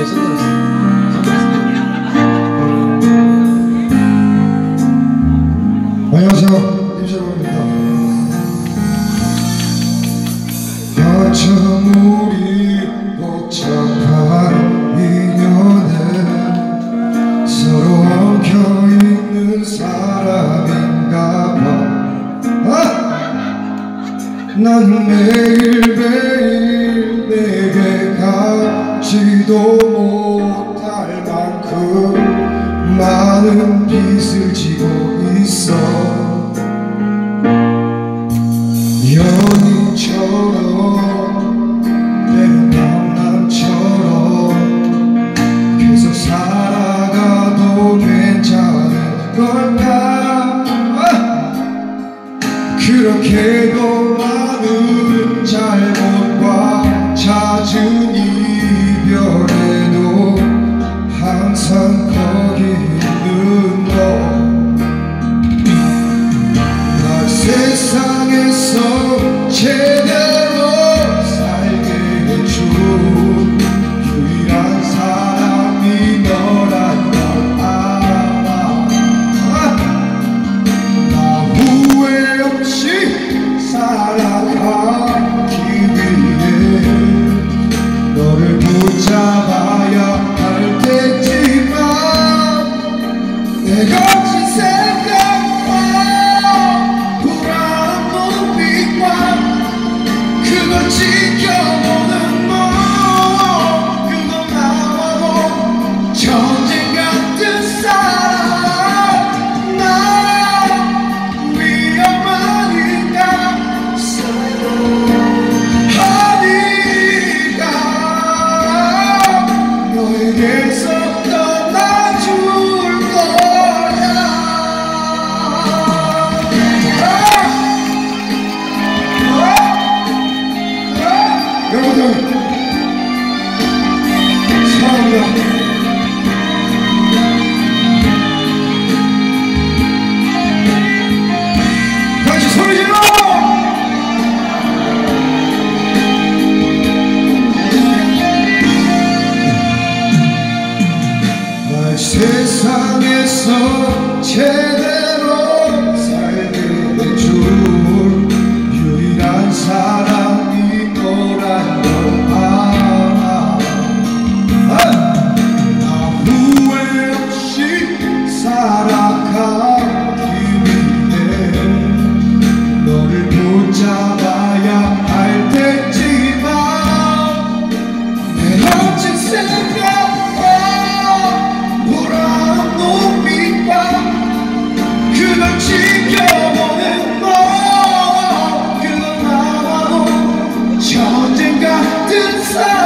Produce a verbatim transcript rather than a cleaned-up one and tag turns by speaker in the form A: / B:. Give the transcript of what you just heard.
A: 선글라스.
B: 안녕하세요, 임시로입니다. 어쩜 우리 복잡한 인연에 서로 엉켜있는 사람인가 봐. 아! 난 매일매일 내게 갚지도 못할 만큼 많은 빚을 지고 있어. 연인처럼 때론 남남처럼 계속 살아가도 괜찮은 걸까. 아! 그렇게도 많은 잘못과 잦은 이별에도 항상 거기 있는 너. 날 세상에서 제대로 살게 해준 유일한 사람이 너란 걸 알아. 나 후회 없이 살아가기 위해 너를 붙잡아야 할 테지만 내 거친 생각과 불안한 눈빛과 그걸 지켜보는 너, 그건 나와도 전쟁 같은 사람. 나 위험하니까 하니까 너에게서 떠나줄 거야. 여러분들 사랑합니다. 다시 소리 질러! 날 세상에서 제대로 살게 해줄 유일한 사람이 너란 걸 알아. 아! 나 후회 없이 살아가기 위해 너를 붙잡아야 할 테지만 내 멋진 생각과 불안한 눈빛과 그걸 지켜보는 너, 그건 나와도 전쟁 같은 사람.